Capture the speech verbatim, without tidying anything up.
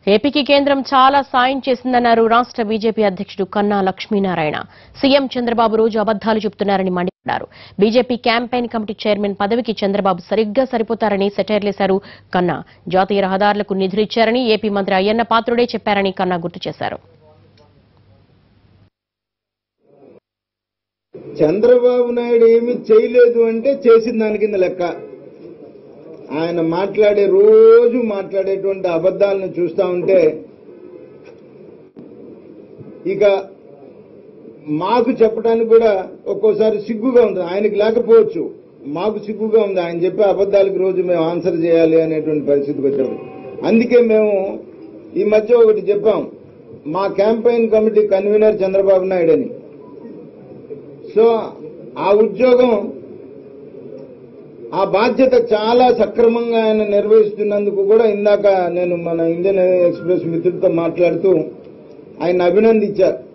ఏపీకి కేంద్రం చాలా సాయం చేసిందన్నారు రాష్ట్ర బీజేపీ అధ్యక్షుడు కన్నా లక్ష్మీనారాయణ. సీఎం చంద్రబాబు రోజు అబద్దాలు చెబుతున్నారని మండిపడ్డారు. బీజేపీ క్యాంపెయిన్ కమిటీ చైర్మన్ పదవికి చంద్రబాబు సరిగ్గా సరిపోతారని సెటైర్లేశారు కన్నా. జాతీయ రహదారులకు నిధులిచ్చారని ఏపీ మంత్రి అయ్యన్న పాత్రుడే చెప్పారని కన్నా గుర్తు చేశారు. చంద్రబాబు నాయుడు ఏమి చేయలేదు అంటే చేసిన దాని కింద లెక్క. ఆయన మాట్లాడే రోజు మాట్లాడేటువంటి అబద్దాలను చూస్తా ఉంటే ఇక మాకు చెప్పడానికి కూడా ఒక్కోసారి సిగ్గుగా ఉంది. ఆయనకి లేకపోవచ్చు, మాకు సిగ్గుగా ఉంది. ఆయన చెప్పే అబద్దాలకు రోజు మేము ఆన్సర్ చేయాలి అనేటువంటి పరిస్థితికి వచ్చాము. అందుకే మేము ఈ మధ్య ఒకటి చెప్పాం, మా campaign committee convener Chandrababu Naidu అని. సో ఆ ఉద్యోగం, ఆ బాధ్యత చాలా సక్రమంగా ఆయన నిర్వహిస్తున్నందుకు కూడా ఇందాక నేను మన ఇండియన్ ఎక్స్ప్రెస్ మిత్రులతో మాట్లాడుతూ ఆయన అభినందించారు.